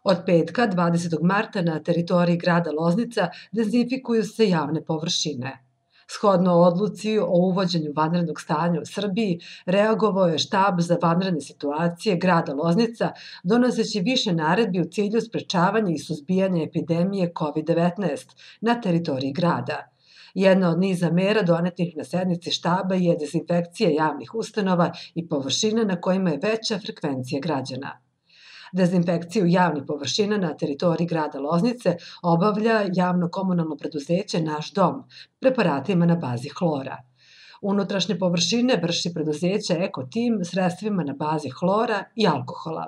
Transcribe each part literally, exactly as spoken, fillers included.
Od petka, dvadesetog marta, na teritoriji grada Loznica dezinfikuju se javne površine. Shodno odluci o uvođenju vanrednog stanja u Srbiji, reagovao je štab za vanredne situacije grada Loznica, donoseći više naredbi u cilju sprečavanja i suzbijanja epidemije kovid devetnaest na teritoriji grada. Jedna od niza mera donetih na sednici štaba je dezinfekcija javnih ustanova i površina na kojima je veća frekvencija građana. Dezinfekciju javnih površina na teritoriji grada Loznice obavlja javno-komunalno preduzeće Naš dom, preparatima na bazi hlora. Unutrašnje površine vrši preduzeće Eko tim sredstvima na bazi hlora i alkohola.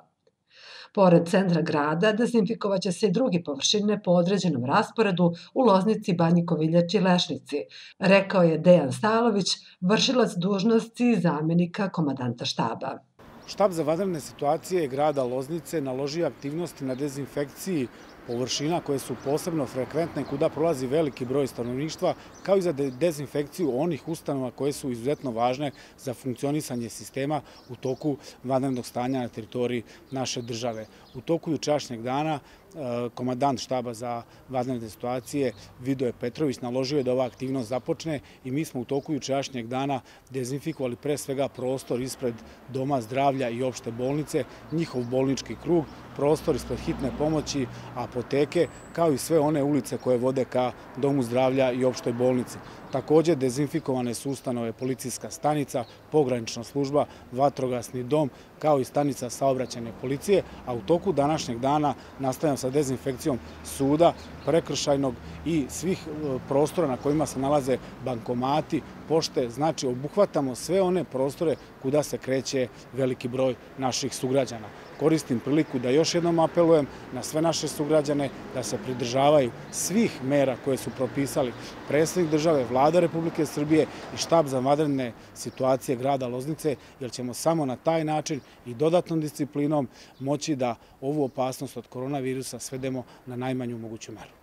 Pored centra grada, dezinfikovaće se i druge površine po određenom rasporedu u Loznici, Banji Koviljači i Lešnici, rekao je Dejan Stalović, vršilac dužnosti zamenika komandanta štaba. Štab za vanredne situacije grada Loznice naložio aktivnosti na dezinfekciji površina koje su posebno frekventne kuda prolazi veliki broj stanovništva, kao i za dezinfekciju onih ustanova koje su izuzetno važne za funkcionisanje sistema u toku vanrednog stanja na teritoriji naše države. U toku jučerašnjeg dana komandant štaba za vanredne situacije Vidoje Petrović naložio je da ova aktivnost započne i mi smo u toku jučerašnjeg dana dezinfikovali pre svega prostor ispred Doma zdravlja i opšte bolnice, njihov bolnički krug, prostor ispred hitne pomoći, apoteke, kao i sve one ulice koje vode ka Domu zdravlja i opštoj bolnici. Takođe, dezinfikovane su ustanove policijska stanica, pogranična služba, vatrogasni dom, kao i stanica saobraćajne policije, a u toku današnjeg dana nastavljamo sa dezinfekcijom suda, prekršajnog i svih prostora na kojima se nalaze bankomati, pošte, znači obuhvatamo sve one prostore kuda se kreće veliki broj naših sugrađana. Koristim priliku da još jednom apelujem na sve naše sugrađane da se pridržavaju svih mera koje su propisali predsednik države, Vlada Republike Srbije i štab za vanredne situacije grada Loznice, jer ćemo samo na taj način i dodatnom disciplinom moći da ovu opasnost od koronavirusa svedemo na najmanju moguću meru.